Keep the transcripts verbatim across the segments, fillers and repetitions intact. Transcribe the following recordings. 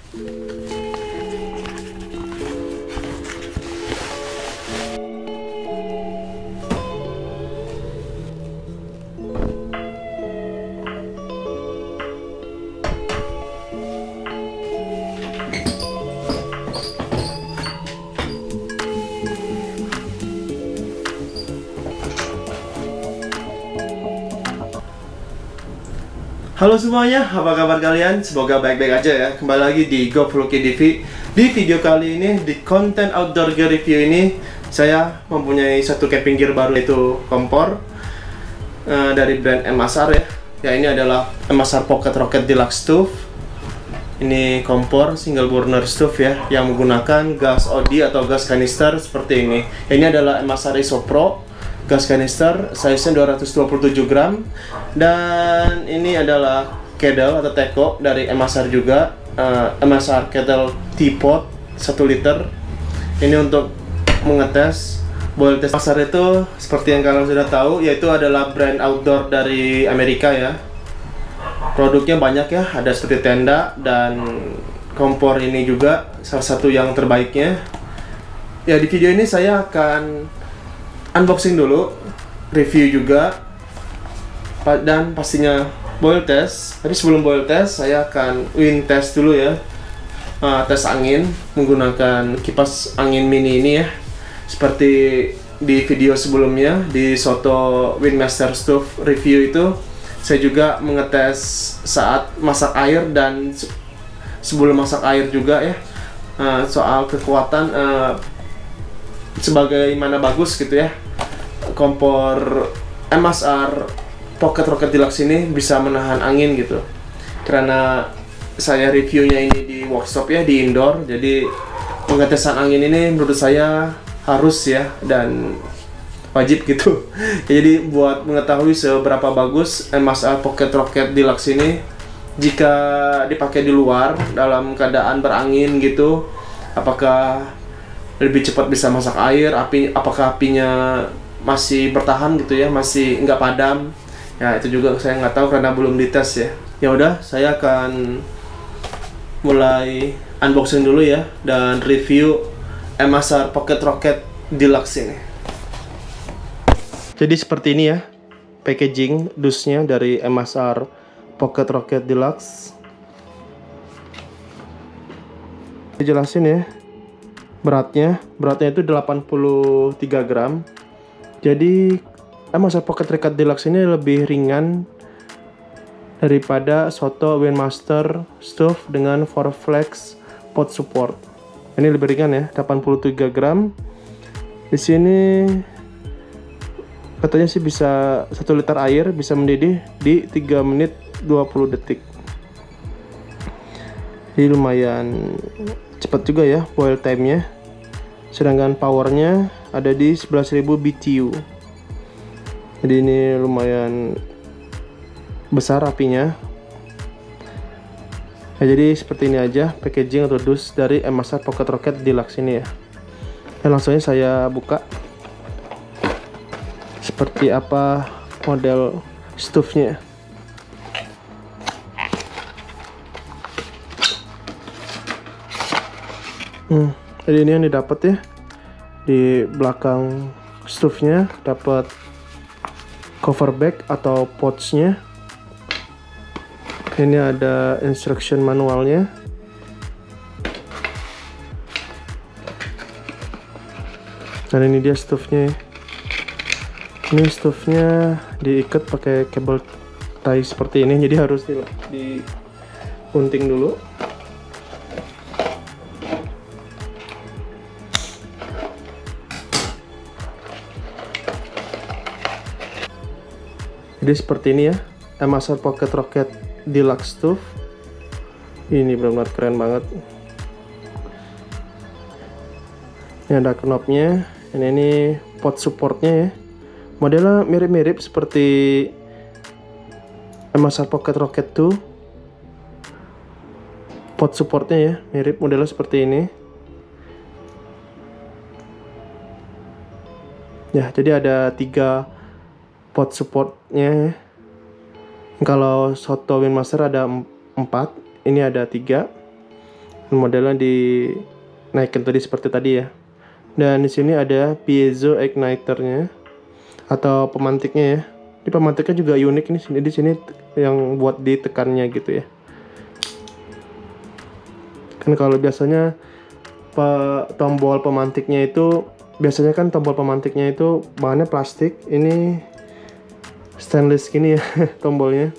Halo semuanya, apa kabar kalian? Semoga baik-baik aja ya. Kembali lagi di GoFluky T V. Di video kali ini, di konten outdoor gear review ini, saya mempunyai satu camping gear baru, yaitu kompor uh, dari brand M S R ya. Ya, ini adalah M S R Pocket Rocket Deluxe Stove. Ini kompor single burner stove ya, yang menggunakan gas O D atau gas kanister seperti ini. Ini adalah M S R IsoPro gas kanister, size-nya dua ratus dua puluh tujuh gram. Dan ini adalah kettle atau teko dari M S R juga, uh, M S R kettle teapot satu liter. Ini untuk mengetes boil test. M S R itu seperti yang kalian sudah tahu, yaitu adalah brand outdoor dari Amerika ya. Produknya banyak ya, ada seperti tenda, dan kompor ini juga salah satu yang terbaiknya. Ya, di video ini saya akan unboxing dulu, review juga, dan pastinya boil test. Tapi sebelum boil test, saya akan wind test dulu ya, uh, tes angin menggunakan kipas angin mini ini ya. Seperti di video sebelumnya di Soto Windmaster Stove review itu, saya juga mengetes saat masak air dan sebelum masak air juga ya, uh, soal kekuatan, uh, sebagaimana bagus gitu ya kompor M S R Pocket Rocket Deluxe ini bisa menahan angin gitu. Karena saya reviewnya ini di workshop ya, di indoor, jadi pengetesan angin ini menurut saya harus ya, dan wajib gitu. Jadi buat mengetahui seberapa bagus M S R Pocket Rocket Deluxe ini jika dipakai di luar dalam keadaan berangin gitu, apakah lebih cepat bisa masak air, api apakah apinya masih bertahan gitu ya, masih nggak padam ya, itu juga saya nggak tahu karena belum dites ya. Ya udah, saya akan mulai unboxing dulu ya, dan review M S R Pocket Rocket Deluxe ini. Jadi seperti ini ya packaging dusnya dari M S R Pocket Rocket Deluxe. Dijelasin ya, beratnya beratnya itu delapan puluh tiga gram. Jadi M S R Pocket Rocket Deluxe ini lebih ringan daripada Soto Windmaster Stove dengan four flex pot support. Ini lebih ringan ya, delapan puluh tiga gram. Di sini katanya sih bisa satu liter air bisa mendidih di tiga menit dua puluh detik. Jadi lumayan cepat juga ya boil time-nya. Sedangkan powernya ada di sebelas ribu B T U. Jadi ini lumayan besar apinya. Ya, jadi seperti ini aja packaging atau dus dari M S R Pocket Rocket Deluxe ini ya. Dan langsung aja saya buka seperti apa model stove-nya. Hmm, jadi ini yang didapat ya. Di belakang stove-nya dapat cover bag atau pouch-nya. Ini ada instruction manualnya. Dan ini dia stove-nya. Ini stove-nya diikat pakai kabel tie seperti ini, jadi harus di, digunting dulu. Jadi seperti ini ya M S R Pocket Rocket Deluxe Stove. Ini benar-benar keren banget. Ini ada knobnya. Ini, ini pot supportnya ya. Modelnya mirip-mirip seperti M S R Pocket Rocket dua. Pot supportnya ya, mirip modelnya seperti ini. Ya, jadi ada tiga pot supportnya. Kalau Soto Windmaster ada empat, ini ada tiga. modelnya dinaikkan tadi seperti tadi ya. Dan di sini ada piezo igniternya atau pemantiknya ya. Ini pemantiknya juga unik nih, sini di sini yang buat ditekannya gitu ya. Kan kalau biasanya pe, tombol pemantiknya itu biasanya kan tombol pemantiknya itu bahannya plastik, ini stainless gini ya tombolnya.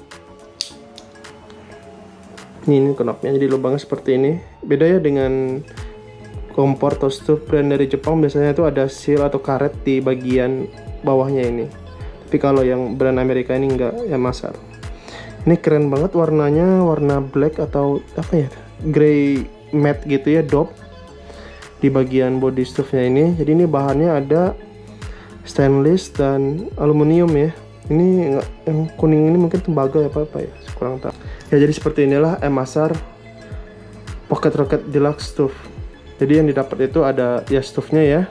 Ini, ini knopnya jadi lubangnya seperti ini. Beda ya dengan kompor atau stove brand dari Jepang, biasanya itu ada seal atau karet di bagian bawahnya ini. Tapi kalau yang brand Amerika ini enggak, ya Masar. Ini keren banget warnanya, warna black atau apa ya, grey matte gitu ya, dope di bagian body stove-nya ini. Jadi ini bahannya ada stainless dan aluminium ya. Ini yang kuning ini mungkin tembaga ya, apa-apa ya, kurang tahu. Ya jadi seperti inilah M Masar Pocket Rocket Deluxe Stove. Jadi yang didapat itu ada ya stove-nya ya,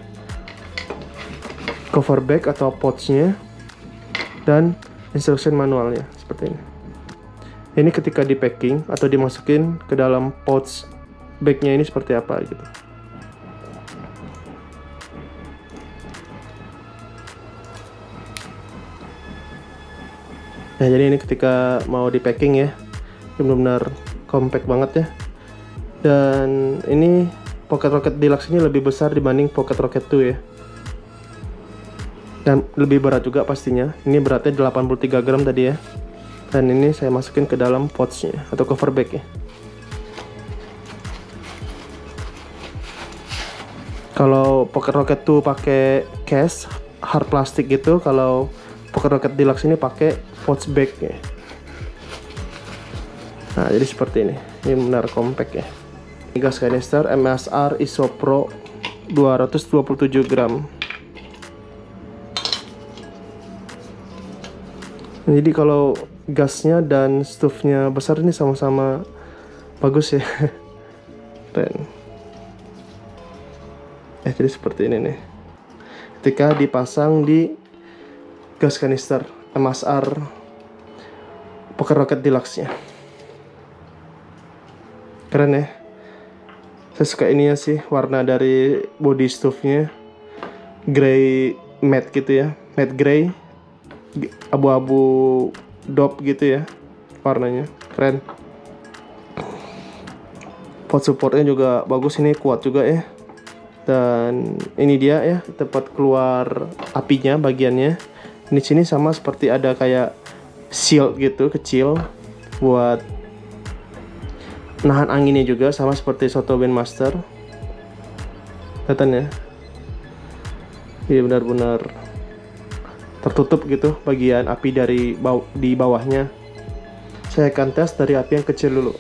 cover bag atau pouch-nya, dan instruction manualnya seperti ini. Ini ketika di packing atau dimasukin ke dalam pouch bag-nya ini seperti apa gitu. Nah jadi ini ketika mau di packing ya, benar-benar compact banget ya. Dan ini Pocket Rocket Deluxe ini lebih besar dibanding Pocket Rocket dua ya. Dan lebih berat juga pastinya. Ini beratnya delapan puluh tiga gram tadi ya. Dan ini saya masukin ke dalam pouch-nya atau cover bag ya. Kalau Pocket Rocket dua pakai case hard plastik gitu, kalau Pocket Rocket Deluxe ini pakai pouch bag ya. Nah, jadi seperti ini. Ini benar compact ya. Gas kanister M S R Isopro dua ratus dua puluh tujuh gram. Jadi kalau gasnya dan stove-nya besar, ini sama-sama bagus ya. Keren. Eh jadi seperti ini nih. Ketika dipasang di gas kanister M S R Pocket Rocket Deluxe-nya. Keren ya. Saya suka ini ya sih, warna dari body stove-nya grey matte gitu ya, matte grey, abu-abu dope gitu ya warnanya, keren. Pot supportnya juga bagus, ini kuat juga ya. Dan ini dia ya tempat keluar apinya bagiannya. Di sini sama seperti ada kayak shield gitu kecil buat nahan anginnya juga, sama seperti Soto Wind Master. Kelihatan ya, ini benar-benar tertutup gitu bagian api dari baw di bawahnya. Saya akan tes dari api yang kecil dulu.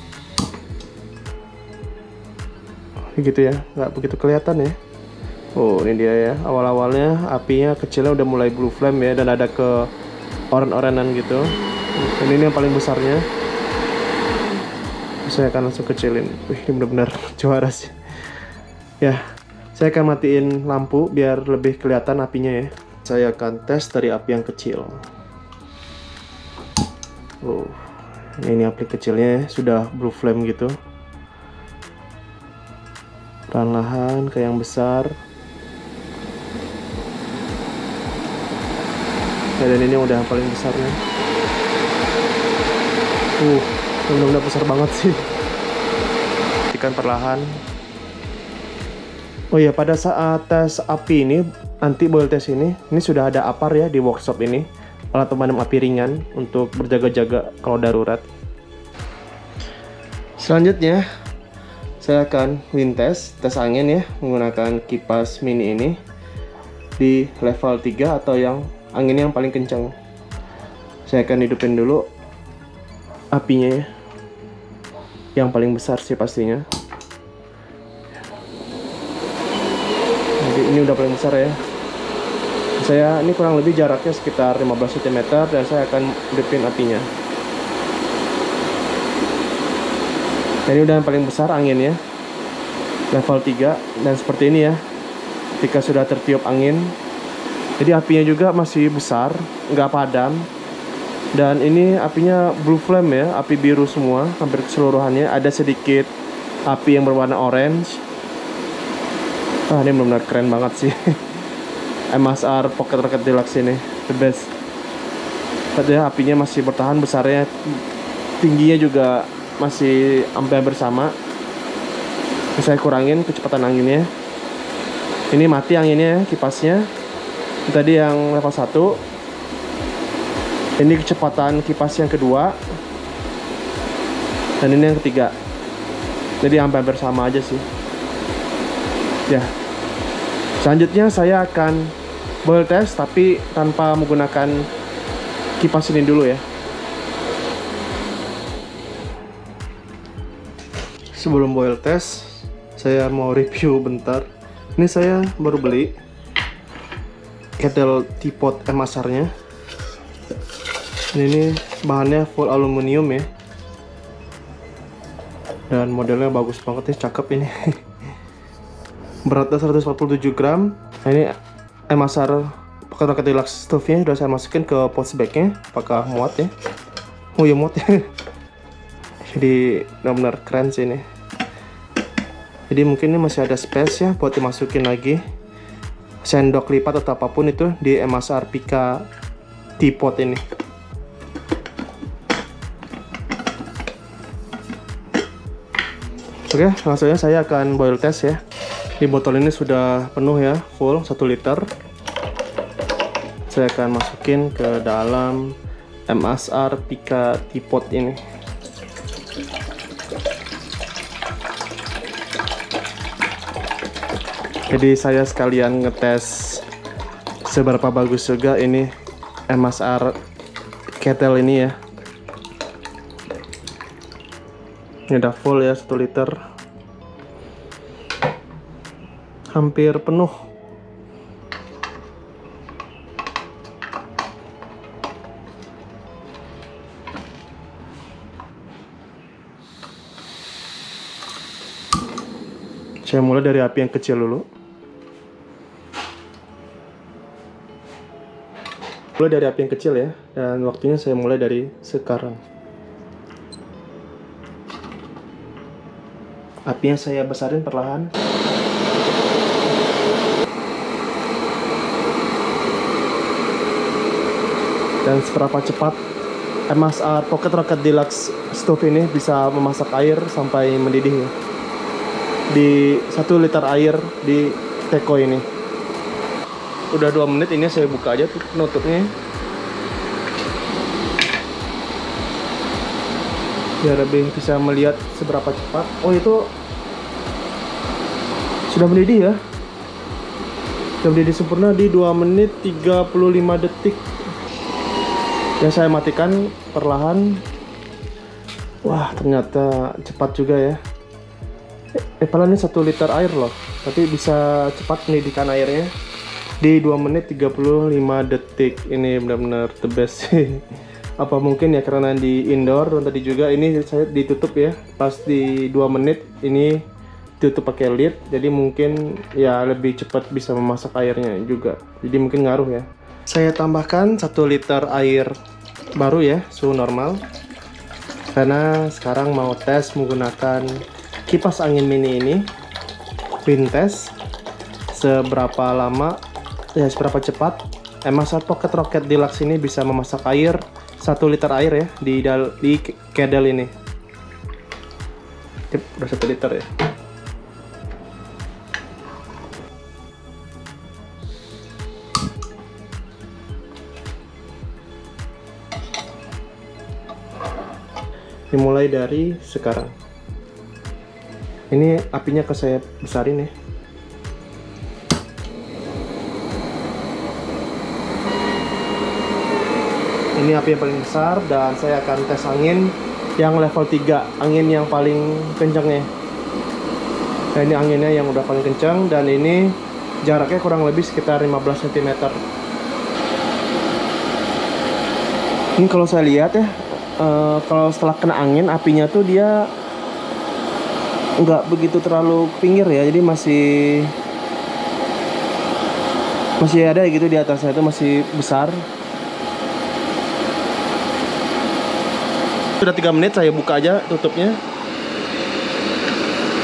Gitu ya, nggak begitu kelihatan ya. Oh ini dia ya, awal-awalnya apinya kecilnya udah mulai blue flame ya, dan ada ke oren-orenan gitu. Ini, ini yang paling besarnya. Saya akan langsung kecilin. Wih, ini benar-benar juara sih. Ya, saya akan matiin lampu biar lebih kelihatan apinya ya. Saya akan tes dari api yang kecil. Oh, ini api kecilnya sudah blue flame gitu. Perlahan ke yang besar. Ya, dan ini udah yang paling besarnya. Uh. Benar-benar besar banget sih. Ikan perlahan. Oh ya, pada saat tes api ini, anti boil test ini, ini sudah ada apar ya di workshop ini, alat pemadam api ringan untuk berjaga-jaga kalau darurat. Selanjutnya, saya akan wind test, tes angin ya, menggunakan kipas mini ini di level tiga atau yang angin yang paling kencang. Saya akan hidupin dulu apinya ya, yang paling besar sih pastinya. Jadi ini udah paling besar ya. Saya ini kurang lebih jaraknya sekitar lima belas sentimeter, dan saya akan hidupin apinya. Dan ini udah yang paling besar anginnya, level tiga, dan seperti ini ya. Ketika sudah tertiup angin, jadi apinya juga masih besar, nggak padam. Dan ini apinya blue flame ya, api biru semua, hampir keseluruhannya. Ada sedikit api yang berwarna orange. Ah, ini benar-benar keren banget sih. M S R Pocket Rocket Deluxe ini the best. Tadi apinya masih bertahan, besarnya, tingginya juga masih hampir bersama. Saya kurangin kecepatan anginnya. Ini mati anginnya, kipasnya. Tadi yang level satu. Ini kecepatan kipas yang kedua. Dan ini yang ketiga. Jadi hampir bersama aja sih. Ya. Selanjutnya saya akan boil test tapi tanpa menggunakan kipas ini dulu ya. Sebelum boil test, saya mau review bentar. Ini saya baru beli kettle teapot M S R-nya. Ini bahannya full aluminium ya. Dan modelnya bagus banget ya, cakep ini. Beratnya seratus empat puluh tujuh gram. Nah, ini M S R Pocket Rocket Deluxe stove-nya sudah saya masukin ke pouch bag-nya. Apakah muat ya? Oh ya, muat ya. Jadi benar-benar keren sih ini. Jadi mungkin ini masih ada space ya buat dimasukin lagi sendok lipat atau apapun itu di M S R Pika teapot ini. Oke, langsung aja saya akan boil test ya. Di botol ini sudah penuh ya, full satu liter. Saya akan masukin ke dalam M S R Pika teapot ini. Jadi saya sekalian ngetes seberapa bagus juga ini M S R kettle ini ya. Ini udah full ya, satu liter. Hampir penuh. Saya mulai dari api yang kecil dulu. Mulai dari api yang kecil ya, dan waktunya saya mulai dari sekarang. Apinya saya besarin perlahan. Dan seberapa cepat M S R Pocket Rocket Deluxe stove ini bisa memasak air sampai mendidih ya. Di satu liter air di teko ini. Udah dua menit, ini saya buka aja tuh penutupnya. Biar lebih bisa melihat seberapa cepat. Oh, itu sudah mendidih ya. Sudah mendidih sempurna di dua menit tiga puluh lima detik. Ya, saya matikan perlahan. Wah, ternyata cepat juga ya. Eh, padahal ini satu liter air loh, tapi bisa cepat mendidihkan airnya di dua menit tiga puluh lima detik. Ini benar-benar the best sih. Apa mungkin ya karena di indoor, dan tadi juga ini saya ditutup ya. Pas di dua menit ini tutup pakai lid, jadi mungkin ya lebih cepat bisa memasak airnya juga. Jadi mungkin ngaruh ya. Saya tambahkan satu liter air baru ya, suhu normal. Karena sekarang mau tes menggunakan kipas angin mini ini. Wind test seberapa lama ya, seberapa cepat M S R Pocket Rocket Deluxe ini bisa memasak air satu liter air ya di dal di kettle ini. Cep, udah satu liter ya. Dimulai dari sekarang. Ini apinya ke saya besarin ya. Ini api yang paling besar, dan saya akan tes angin yang level tiga, angin yang paling kencangnya. Nah, ini anginnya yang udah paling kencang, dan ini jaraknya kurang lebih sekitar lima belas sentimeter. Ini kalau saya lihat ya, uh, kalau setelah kena angin, apinya tuh dia nggak begitu terlalu pinggir ya, jadi masih masih ada gitu di atasnya, itu masih besar. Sudah tiga menit, saya buka aja tutupnya.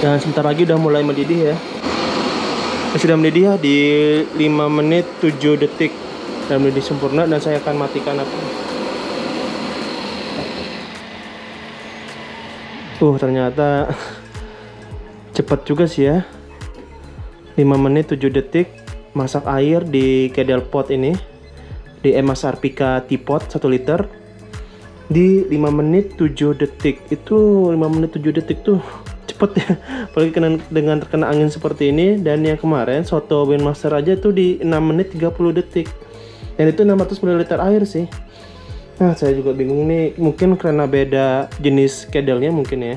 Dan sebentar lagi udah mulai mendidih ya. Sudah mendidih ya di lima menit tujuh detik dan mendidih sempurna, dan saya akan matikan api. Uh, ternyata cepat juga sih ya. lima menit tujuh detik masak air di kedel pot ini, di Emas Arpika teapot satu liter di lima menit tujuh detik. Itu lima menit tujuh detik tuh cepet ya, apalagi kena, dengan terkena angin seperti ini. Dan yang kemarin soto Windmaster aja tuh di enam menit tiga puluh detik, dan itu enam ratus mililiter air sih. Nah, saya juga bingung nih, mungkin karena beda jenis kedelnya mungkin ya.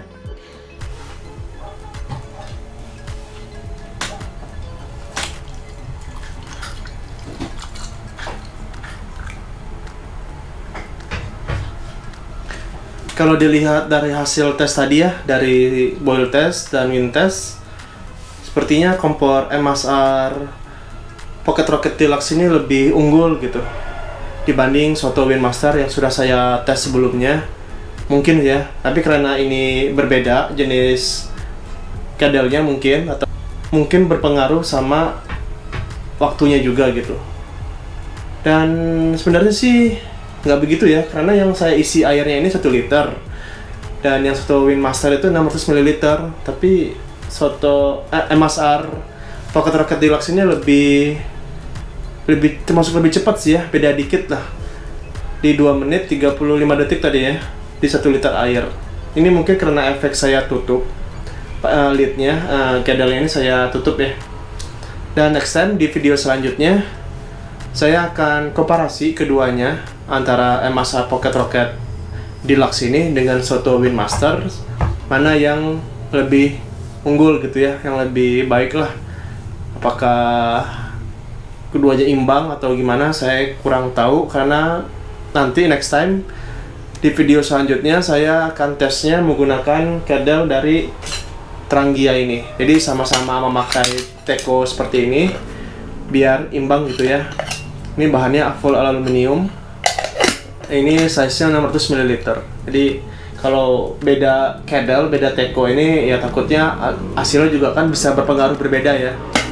Kalau dilihat dari hasil tes tadi ya, dari boil test dan wind test, sepertinya kompor M S R Pocket Rocket Deluxe ini lebih unggul gitu dibanding soto Windmaster yang sudah saya tes sebelumnya. Mungkin ya, tapi karena ini berbeda jenis kedelnya mungkin, atau mungkin berpengaruh sama waktunya juga gitu. Dan sebenarnya sih nggak begitu ya, karena yang saya isi airnya ini satu liter dan yang soto Windmaster itu enam ratus mililiter, tapi soto eh, M S R Pocket Rocket Deluxe ini lebih lebih termasuk lebih cepat sih ya, beda dikit lah, di dua menit tiga puluh lima detik tadi ya, di satu liter air. Ini mungkin karena efek saya tutup uh, lidnya, uh, kedelnya ini saya tutup ya. Dan next time di video selanjutnya saya akan komparasi keduanya, antara M S R Pocket Rocket Deluxe ini dengan soto Windmaster, mana yang lebih unggul gitu ya, yang lebih baik lah. Apakah keduanya imbang atau gimana, saya kurang tahu, karena nanti next time di video selanjutnya saya akan tesnya menggunakan kedel dari Trangia ini. Jadi sama-sama memakai teko seperti ini biar imbang gitu ya. Ini bahannya full aluminium. Ini size-nya enam ratus mililiter. Jadi kalau beda kedel, beda teko ini ya takutnya hasilnya juga kan bisa berpengaruh berbeda ya.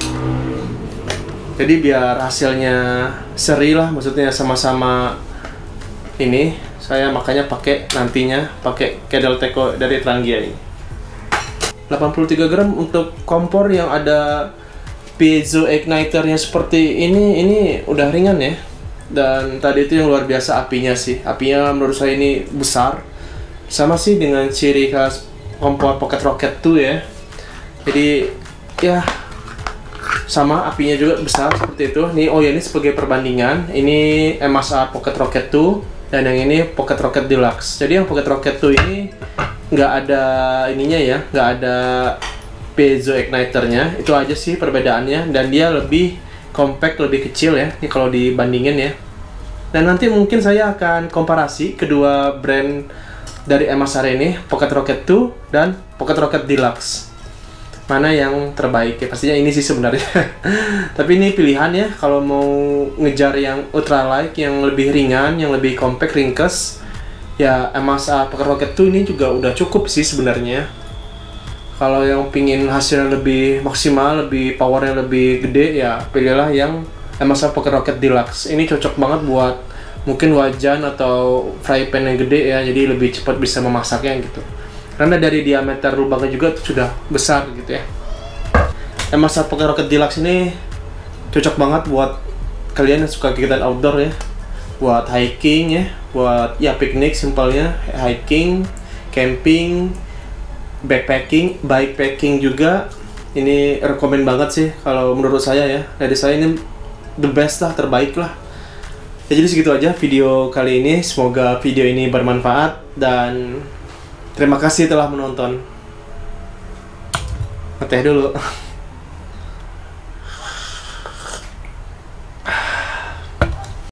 Jadi biar hasilnya seri lah, maksudnya sama-sama ini, saya makanya pakai nantinya pakai kedel teko dari Trangia ini. delapan puluh tiga gram untuk kompor yang ada piezo igniternya seperti ini, ini udah ringan ya. Dan tadi itu yang luar biasa apinya sih, apinya menurut saya ini besar, sama sih dengan ciri khas kompor Pocket Rocket tuh ya. Jadi ya sama, apinya juga besar seperti itu. Nih, oh ya, ini sebagai perbandingan, ini M S R Pocket Rocket tuh dan yang ini Pocket Rocket Deluxe. Jadi yang Pocket Rocket tuh ini nggak ada ininya ya, nggak ada piezo igniternya, itu aja sih perbedaannya. Dan dia lebih compact, lebih kecil ya, ini kalau dibandingin ya. Dan nanti mungkin saya akan komparasi kedua brand dari M S R ini, Pocket Rocket two dan Pocket Rocket Deluxe, mana yang terbaik ya. Pastinya ini sih sebenarnya. Tapi ini pilihan ya, kalau mau ngejar yang ultralight, yang lebih ringan, yang lebih compact, ringkes, ya M S R Pocket Rocket two ini juga udah cukup sih sebenarnya. Kalau yang pingin hasilnya lebih maksimal, lebih powernya lebih gede, ya pilihlah yang M S R Pocket Rocket Deluxe. Ini cocok banget buat mungkin wajan atau fry pan yang gede ya, jadi lebih cepat bisa memasaknya gitu. Karena dari diameter lubangnya juga sudah besar gitu ya. M S R Pocket Rocket Deluxe ini cocok banget buat kalian yang suka kegiatan outdoor ya, buat hiking ya, buat ya piknik simpelnya, hiking, camping, backpacking, bikepacking juga. Ini rekomen banget sih kalau menurut saya ya. Dari saya ini the best lah, terbaik lah. Ya, jadi segitu aja video kali ini. Semoga video ini bermanfaat dan terima kasih telah menonton. Ngeteh dulu.